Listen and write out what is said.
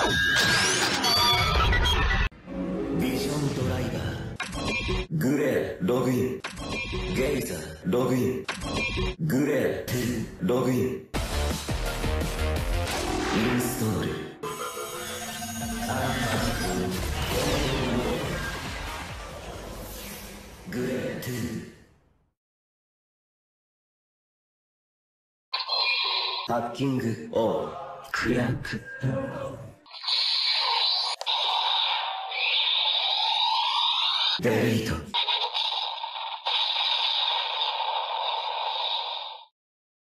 ビジョンドライバー。グレー、ログイン。ゲイザー、ログイン。グレー2、ログイン。インストール。グレー2。ハッキングオン。クランク。デリート。